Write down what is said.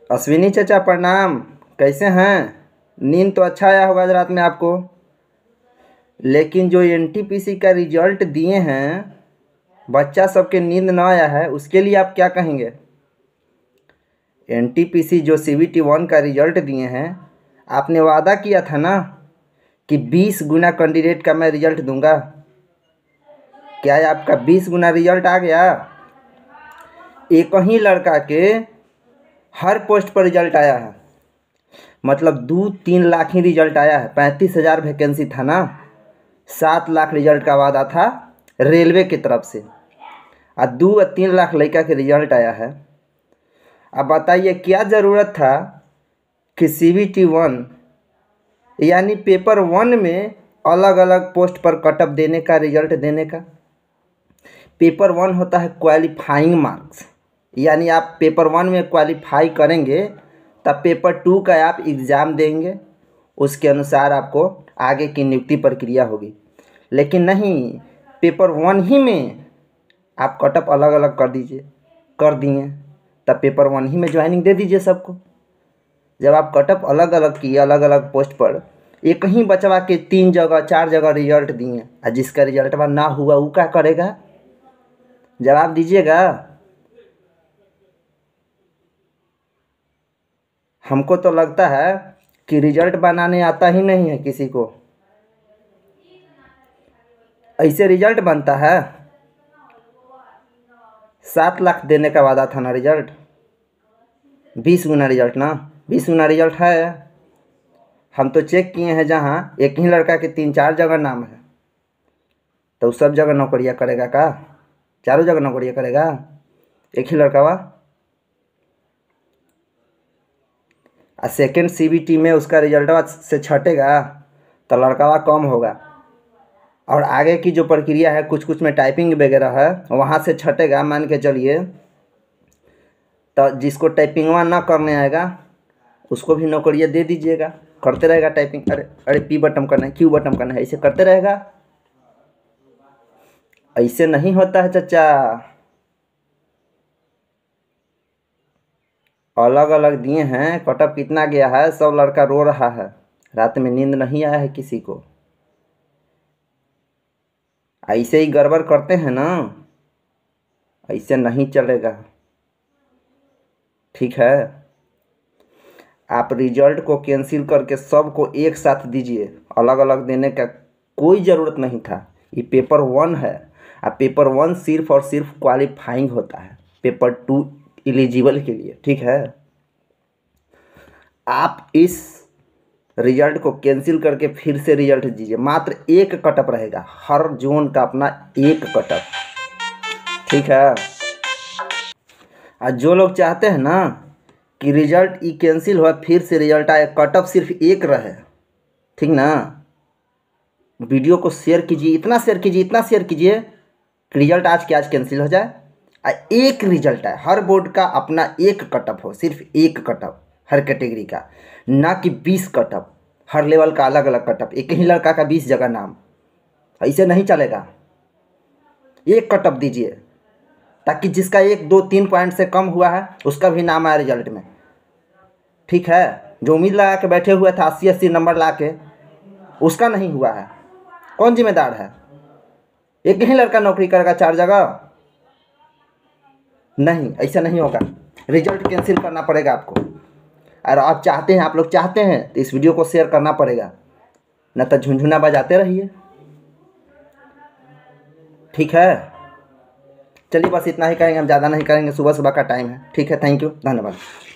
अश्विनी चाचा प्रणाम। कैसे हैं? नींद तो अच्छा आया होगा आज रात में आपको। लेकिन जो एनटीपीसी का रिजल्ट दिए हैं, बच्चा सबके नींद न आया है, उसके लिए आप क्या कहेंगे? एनटीपीसी जो सीबीटी 1 का रिजल्ट दिए हैं, आपने वादा किया था ना कि 20 गुना कैंडिडेट का मैं रिजल्ट दूंगा। क्या आपका 20 गुना रिजल्ट आ गया? एक ही लड़का के हर पोस्ट पर रिजल्ट आया है, मतलब 2-3 लाख ही रिजल्ट आया है। 35,000 वैकेंसी था ना, 7 लाख रिजल्ट का वादा था रेलवे की तरफ से, और 2-3 लाख लड़का के रिजल्ट आया है। अब बताइए क्या ज़रूरत था कि सीबीटी 1 यानी पेपर 1 में अलग अलग पोस्ट पर कटअप देने का, रिजल्ट देने का। पेपर 1 होता है क्वालिफाइंग मार्क्स, यानी आप पेपर 1 में क्वालिफाई करेंगे तब पेपर 2 का आप एग्ज़ाम देंगे, उसके अनुसार आपको आगे की नियुक्ति प्रक्रिया होगी। लेकिन नहीं, पेपर 1 ही में आप कटअप अलग अलग कर दिए, तब पेपर 1 ही में ज्वाइनिंग दे दीजिए सबको। जब आप कटअप अलग अलग किए, अलग अलग पोस्ट पर एक ही बचवा के 3 जगह 4 जगह रिजल्ट दिए, और जिसका रिजल्ट ना हुआ वो क्या करेगा? जवाब दीजिएगा। हमको तो लगता है कि रिजल्ट बनाने आता ही नहीं है किसी को। ऐसे रिजल्ट बनता है? 7 लाख देने का वादा था ना रिजल्ट, 20 गुना रिजल्ट ना, 20 गुना रिजल्ट है। हम तो चेक किए हैं, जहाँ एक ही लड़का के 3-4 जगह नाम है, तो सब जगह नौकरियाँ करेगा का? चारों जगह नौकरियाँ करेगा एक ही लड़का? वाह। और सेकेंड सीबीटी में उसका रिजल्ट से छटेगा तो लड़का कम होगा, और आगे की जो प्रक्रिया है, कुछ कुछ में टाइपिंग वगैरह है, वहाँ से छटेगा। मान के चलिए, तो जिसको टाइपिंग ना करने आएगा उसको भी नौकरियाँ दे दीजिएगा, करते रहेगा टाइपिंग। अरे अरे, पी बटन करना है, क्यू बटन करना है, ऐसे करते रहेगा। ऐसे नहीं होता है चाचा। अलग अलग दिए हैं, कटअप कितना गया है, सब लड़का रो रहा है, रात में नींद नहीं आया है किसी को। ऐसे ही गड़बड़ करते हैं ना, ऐसे नहीं चलेगा। ठीक है, आप रिजल्ट को कैंसिल करके सबको एक साथ दीजिए, अलग अलग देने का कोई ज़रूरत नहीं था। ये पेपर 1 है, और पेपर 1 सिर्फ और सिर्फ क्वालिफाइंग होता है, पेपर 2 एलिजिबल के लिए। ठीक है, आप इस रिजल्ट को कैंसिल करके फिर से रिजल्ट दीजिए। मात्र एक कटअप रहेगा, हर जोन का अपना एक कटअप। ठीक है, और जो लोग चाहते हैं ना कि रिजल्ट ई कैंसिल हुआ फिर से रिजल्ट आए, कटअप सिर्फ एक रहे, ठीक ना, वीडियो को शेयर कीजिए, इतना शेयर कीजिए, इतना शेयर कीजिए कि रिजल्ट आज के आज कैंसिल हो जाए, और एक रिजल्ट है, हर बोर्ड का अपना एक कटअप हो, सिर्फ एक कटअप हर कैटेगरी का, ना कि 20 कटअप, हर लेवल का अलग अलग कटअप। एक ही लड़का का 20 जगह नाम, ऐसे नहीं चलेगा। एक कटअप दीजिए, ताकि जिसका 1-2-3 पॉइंट से कम हुआ है उसका भी नाम आया रिजल्ट में। ठीक है, जो उम्मीद लगा के बैठे हुए था 80-80 नंबर ला के, उसका नहीं हुआ है, कौन जिम्मेदार है? एक ही लड़का नौकरी करेगा 4 जगह? नहीं, ऐसा नहीं होगा। रिजल्ट कैंसिल करना पड़ेगा आपको, और आप चाहते हैं, आप लोग चाहते हैं तो इस वीडियो को शेयर करना पड़ेगा, न तो झुनझुना बजाते रहिए। ठीक है, चलिए बस इतना ही करेंगे, हम ज़्यादा नहीं करेंगे, सुबह सुबह का टाइम है। ठीक है, थैंक यू, धन्यवाद।